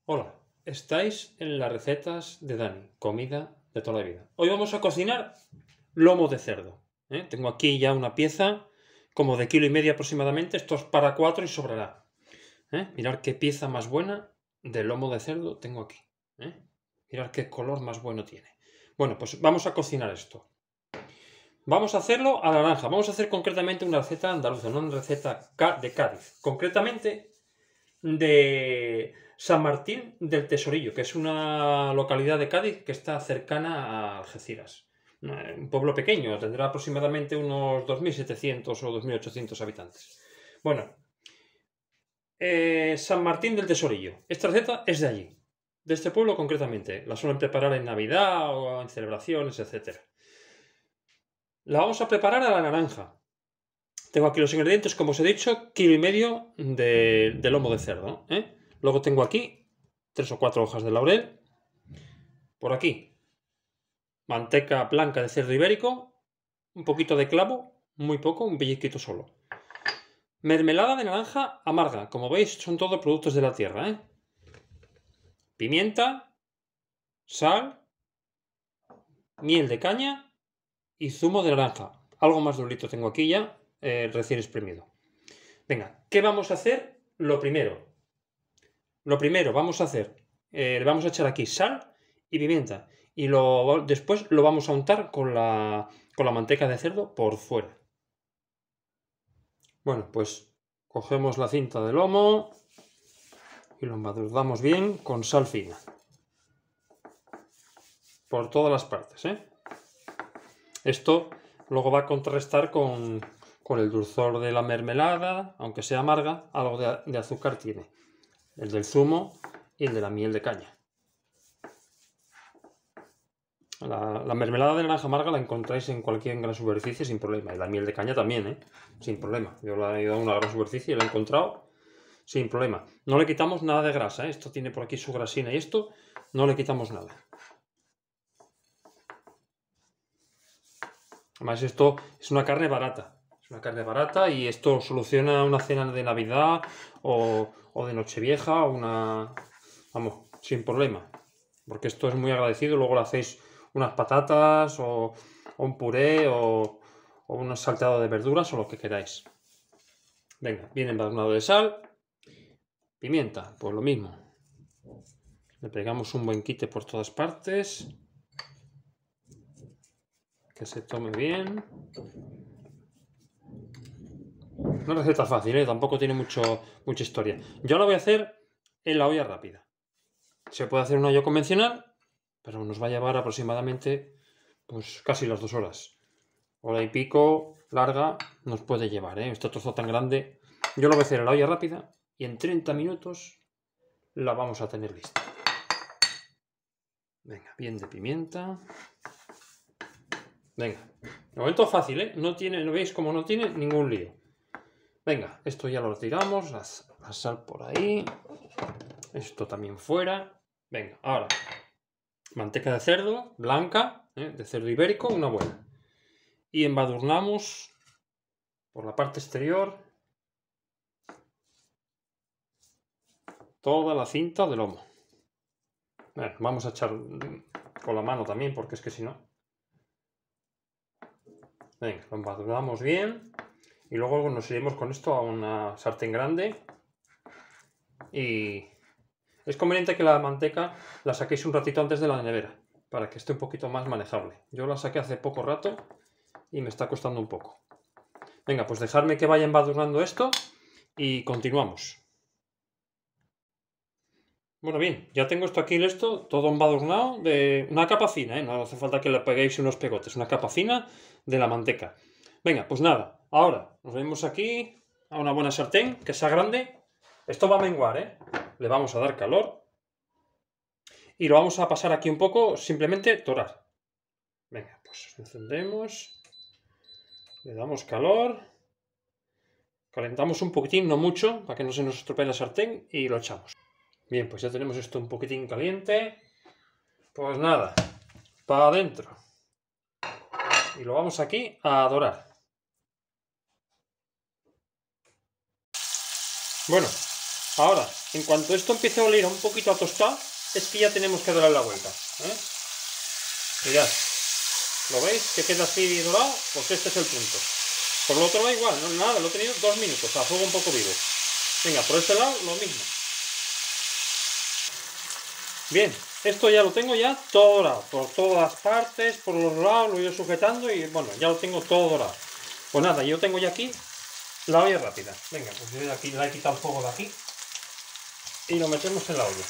Hola, estáis en las recetas de Dani, comida de toda la vida. Hoy vamos a cocinar lomo de cerdo. Tengo aquí ya una pieza como de 1,5 kg aproximadamente. Esto es para 4 y sobrará. Mirad qué pieza más buena de lomo de cerdo tengo aquí. Mirad qué color más bueno tiene. Bueno, pues vamos a cocinar esto. Vamos a hacerlo a la naranja. Vamos a hacer concretamente una receta andaluza, no una receta de Cádiz. Concretamente de San Martín del Tesorillo, que es una localidad de Cádiz que está cercana a Algeciras. Un pueblo pequeño, tendrá aproximadamente unos 2.700 o 2.800 habitantes. Bueno, San Martín del Tesorillo. Esta receta es de allí, de este pueblo concretamente. La suelen preparar en Navidad o en celebraciones, etc. La vamos a preparar a la naranja. Tengo aquí los ingredientes, como os he dicho, 1,5 kg de lomo de cerdo. Luego tengo aquí 3 o 4 hojas de laurel. Por aquí, manteca blanca de cerdo ibérico, un poquito de clavo, muy poco, un pellizquito solo. Mermelada de naranja amarga, como veis son todos productos de la tierra. Pimienta, sal, miel de caña y zumo de naranja. Algo más de un litro tengo aquí ya, recién exprimido. Venga, ¿qué vamos a hacer? Lo primero vamos a hacer, le vamos a echar aquí sal y pimienta. Y después lo vamos a untar con la manteca de cerdo por fuera. Bueno, pues cogemos la cinta de lomo y lo embadurnamos bien con sal fina. Por todas las partes, Esto luego va a contrarrestar con el dulzor de la mermelada, aunque sea amarga, algo de azúcar tiene. El del zumo y el de la miel de caña. La mermelada de naranja amarga la encontráis en cualquier gran superficie sin problema. Y la miel de caña también, sin problema. Yo la he ido a una gran superficie y la he encontrado sin problema. No le quitamos nada de grasa, Esto tiene por aquí su grasina y esto no le quitamos nada. Además esto es una carne barata. Es una carne barata y esto soluciona una cena de Navidad o de Nochevieja Vamos, sin problema. Porque esto es muy agradecido. Luego le hacéis unas patatas o un puré o un salteado de verduras o lo que queráis. Venga, bien embadurnado de sal. Pimienta, pues lo mismo. Le pegamos un buen quite por todas partes. Que se tome bien. Una receta fácil, tampoco tiene mucha historia. Yo la voy a hacer en la olla rápida. Se puede hacer en una olla convencional, pero nos va a llevar aproximadamente pues casi las 2 horas. Hora y pico, larga, nos puede llevar, Este trozo tan grande. Yo lo voy a hacer en la olla rápida y en 30 minutos la vamos a tener lista. Venga, bien de pimienta. Venga, de momento fácil, No veis como no tiene ningún lío. Venga, esto ya lo retiramos, la sal por ahí. Esto también fuera. Venga, ahora. Manteca de cerdo, blanca, de cerdo ibérico, una buena. Y embadurnamos por la parte exterior toda la cinta de lomo. Bueno, vamos a echar con la mano también, porque es que si no... Venga, lo embadurnamos bien. Y luego nos iremos con esto a una sartén grande. Y es conveniente que la manteca la saquéis un ratito antes de la nevera, para que esté un poquito más manejable. Yo la saqué hace poco rato y me está costando un poco. Venga, pues dejadme que vaya embadurnando esto y continuamos. Bueno, bien, ya tengo esto aquí listo, todo embadurnado de una capa fina, No hace falta que le peguéis unos pegotes, una capa fina de la manteca. Venga, pues nada, ahora nos vemos aquí a una buena sartén, que sea grande. Esto va a menguar, Le vamos a dar calor. Y lo vamos a pasar aquí un poco, simplemente dorar. Venga, pues encendemos. Le damos calor. Calentamos un poquitín, no mucho, para que no se nos estropee la sartén, y lo echamos. Bien, pues ya tenemos esto un poquitín caliente. Pues nada, para adentro. Y lo vamos aquí a dorar. Bueno, Ahora, en cuanto esto empiece a oler un poquito a tostado, es que ya tenemos que darle la vuelta, ¿eh? Mirad, ¿lo veis? Que queda así dorado, pues este es el punto. Por el otro lado igual, no nada, lo he tenido 2 minutos, a fuego un poco vivo. Venga, por este lado lo mismo. Bien, esto ya lo tengo ya todo dorado, por todas las partes, por los lados, lo he ido sujetando y bueno, ya lo tengo todo dorado. Pues nada, yo tengo ya aquí la olla rápida. Venga, pues yo aquí la he quitado el fuego de aquí y lo metemos en la olla.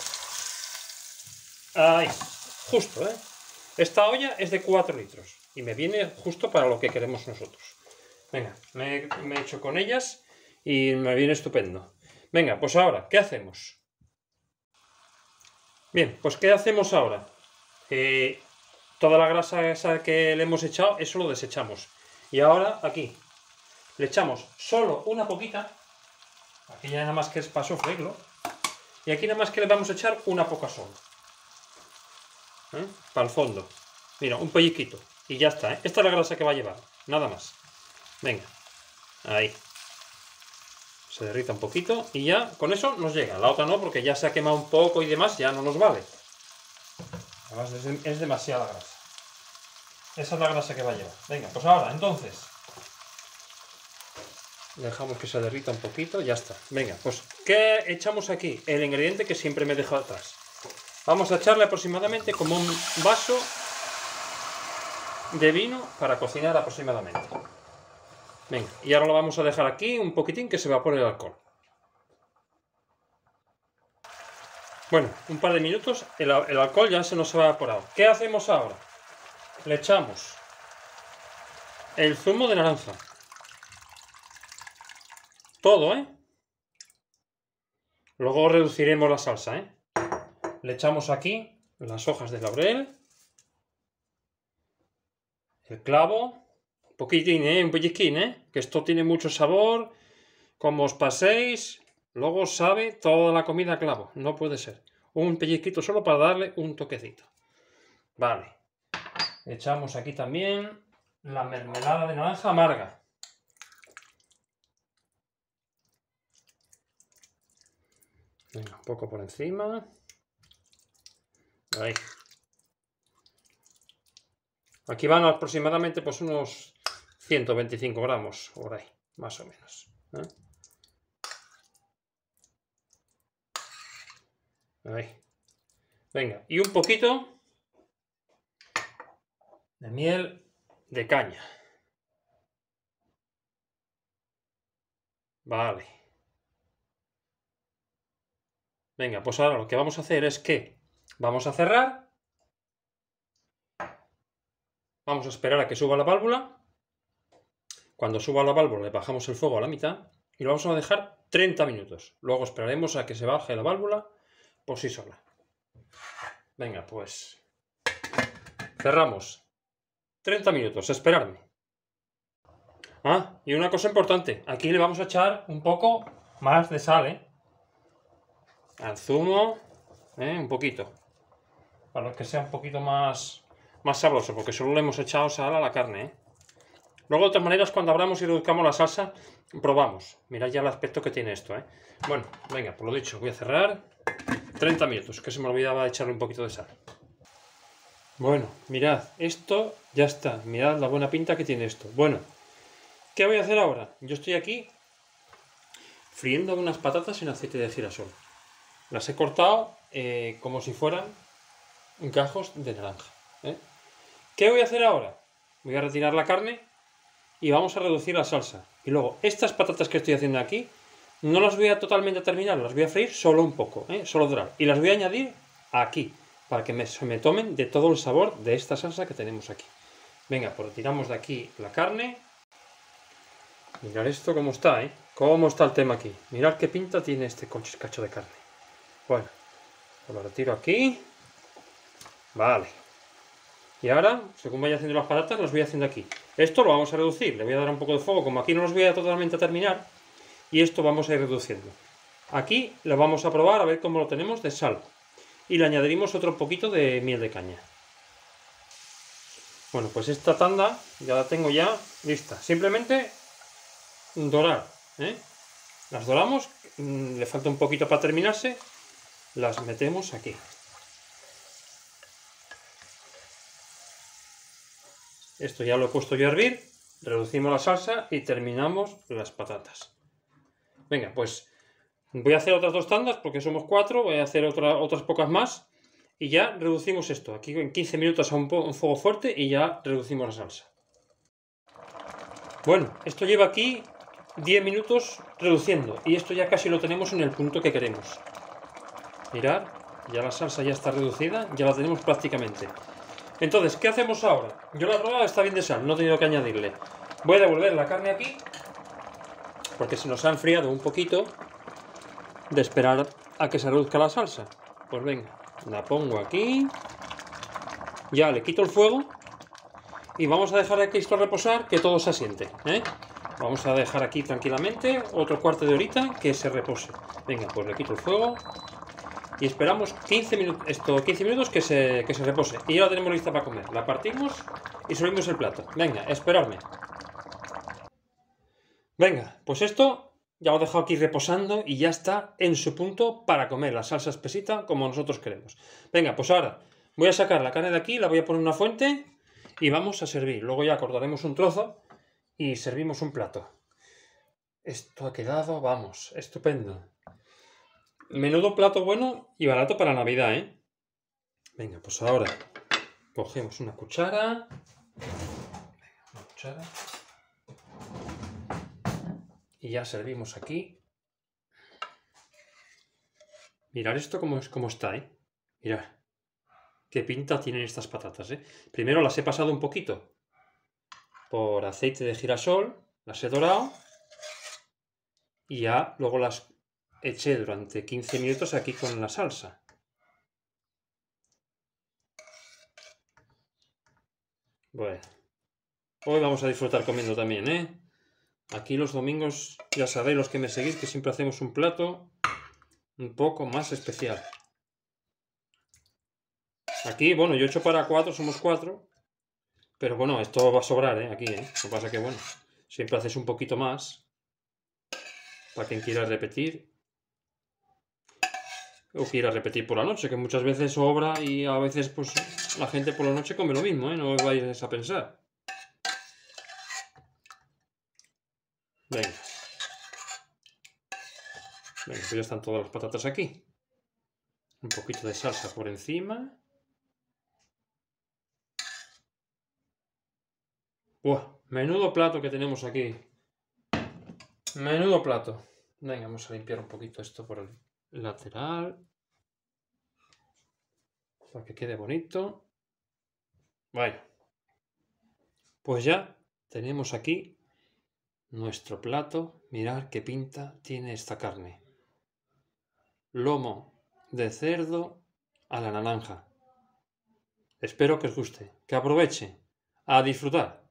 Ahí, justo, ¿eh? Esta olla es de 4 litros y me viene justo para lo que queremos nosotros. Venga, me he hecho con ellas y me viene estupendo. Venga, pues ahora, ¿qué hacemos? Bien, pues ¿qué hacemos ahora? Toda la grasa esa que le hemos echado, eso lo desechamos. Y ahora aquí le echamos solo una poquita. Aquí ya nada más que es para sofreírlo. Y aquí nada más que le vamos a echar una poca solo. Para el fondo. Mira, un pellizquito. Y ya está, ¿eh? Esta es la grasa que va a llevar. Nada más. Venga. Ahí. Se derrita un poquito y ya con eso nos llega. La otra no, porque ya se ha quemado un poco y demás, ya no nos vale. Además es demasiada grasa. Esa es la grasa que va a llevar. Venga, pues ahora, entonces. Dejamos que se derrita un poquito, ya está. Venga, pues, ¿qué echamos aquí? El ingrediente que siempre me he dejado atrás. Vamos a echarle aproximadamente como un vaso de vino para cocinar aproximadamente. Venga, y ahora lo vamos a dejar aquí un poquitín que se evapore el alcohol. Bueno, un par de minutos, el alcohol ya se nos ha evaporado. ¿Qué hacemos ahora? Le echamos el zumo de naranja. Todo, ¿eh? Luego reduciremos la salsa, ¿eh? Le echamos aquí las hojas de laurel, el clavo, un poquitín, un pellizquín, que esto tiene mucho sabor. Como os paséis, luego sabe toda la comida a clavo, no puede ser. Un pellizquito solo para darle un toquecito. Vale. Echamos aquí también la mermelada de naranja amarga. Venga, un poco por encima. Ahí. Aquí van aproximadamente pues unos 125 gramos, por ahí, más o menos. Ahí. Venga, y un poquito de miel de caña. Vale. Venga, pues ahora lo que vamos a hacer es que vamos a cerrar. Vamos a esperar a que suba la válvula. Cuando suba la válvula le bajamos el fuego a la mitad y lo vamos a dejar 30 minutos. Luego esperaremos a que se baje la válvula por sí sola. Venga, pues cerramos. 30 minutos, esperarme. Ah, y una cosa importante. Aquí le vamos a echar un poco más de sal, al zumo, un poquito. Para que sea un poquito más sabroso, porque solo le hemos echado sal a la carne, Luego, de todas maneras, cuando abramos y reduzcamos la salsa, probamos. Mirad ya el aspecto que tiene esto, Bueno, venga, por lo dicho, voy a cerrar. 30 minutos, que se me olvidaba echarle un poquito de sal. Bueno, mirad, esto ya está. Mirad la buena pinta que tiene esto. Bueno, ¿qué voy a hacer ahora? Yo estoy aquí friendo unas patatas en aceite de girasol. Las he cortado como si fueran gajos de naranja. ¿Qué voy a hacer ahora? Voy a retirar la carne y vamos a reducir la salsa. Y luego, estas patatas que estoy haciendo aquí, no las voy a totalmente terminar, las voy a freír solo un poco, solo dorar. Y las voy a añadir aquí, para que se me tomen de todo el sabor de esta salsa que tenemos aquí. Venga, pues retiramos de aquí la carne. Mirad esto cómo está, Cómo está el tema aquí. Mirad qué pinta tiene este cacho de carne. Bueno, pues lo retiro aquí. Vale. Y ahora, según vaya haciendo las patatas, las voy haciendo aquí. Esto lo vamos a reducir. Le voy a dar un poco de fuego. Como aquí no los voy a totalmente terminar. Y esto vamos a ir reduciendo. Aquí lo vamos a probar a ver cómo lo tenemos de sal. Y le añadiremos otro poquito de miel de caña. Bueno, pues esta tanda ya la tengo ya lista. Simplemente dorar, Las doramos, le falta un poquito para terminarse, las metemos aquí. Esto ya lo he puesto yo a hervir, reducimos la salsa y terminamos las patatas. Venga, pues voy a hacer otras 2 tandas porque somos 4, voy a hacer otras pocas más y ya reducimos esto. Aquí en 15 minutos a un fuego fuerte y ya reducimos la salsa. Bueno, esto lleva aquí 10 minutos reduciendo y esto ya casi lo tenemos en el punto que queremos. Mirad, ya la salsa ya está reducida, ya la tenemos prácticamente. Entonces, ¿qué hacemos ahora? Yo la probada está bien de sal, no he tenido que añadirle. Voy a devolver la carne aquí porque se nos ha enfriado un poquito de esperar a que se reduzca la salsa. Pues venga, la pongo aquí, ya le quito el fuego y vamos a dejar aquí esto reposar, que todo se asiente, ¿eh? Vamos a dejar aquí tranquilamente otro cuarto de horita que se repose. Venga, pues le quito el fuego y esperamos 15 minutos que se repose. Y ya la tenemos lista para comer. La partimos y subimos el plato. Venga, esperadme. Venga, pues esto ya lo he dejado aquí reposando y ya está en su punto para comer. La salsa espesita como nosotros queremos. Venga, pues ahora voy a sacar la carne de aquí, la voy a poner en una fuente y vamos a servir. Luego ya cortaremos un trozo y servimos un plato. Esto ha quedado, vamos, estupendo. Menudo plato bueno y barato para Navidad, ¿eh? Venga, pues ahora cogemos una cuchara. Venga, una cuchara. Y ya servimos aquí. Mirad esto cómo está, ¿eh? Mirad. Qué pinta tienen estas patatas, ¿eh? Primero las he pasado un poquito por aceite de girasol. Las he dorado. Y ya luego las eché durante 15 minutos aquí con la salsa. Bueno, hoy vamos a disfrutar comiendo también, ¿eh? Aquí los domingos, ya sabéis los que me seguís, que siempre hacemos un plato un poco más especial. Aquí, bueno, yo he hecho para 4, somos 4. Pero bueno, esto va a sobrar, ¿eh? Aquí, ¿eh? Lo que pasa que, bueno, siempre haces un poquito más para quien quiera repetir. O quiera repetir por la noche, que muchas veces sobra y a veces, pues, la gente por la noche come lo mismo, ¿eh? No os vais a pensar. Venga. Venga, pues ya están todas las patatas aquí. Un poquito de salsa por encima. ¡Buah! Menudo plato que tenemos aquí. Menudo plato. Venga, vamos a limpiar un poquito esto por el lateral. Para que quede bonito. Bueno. Pues ya tenemos aquí nuestro plato. Mirad qué pinta tiene esta carne. Lomo de cerdo a la naranja. Espero que os guste. Que aproveche. A disfrutar.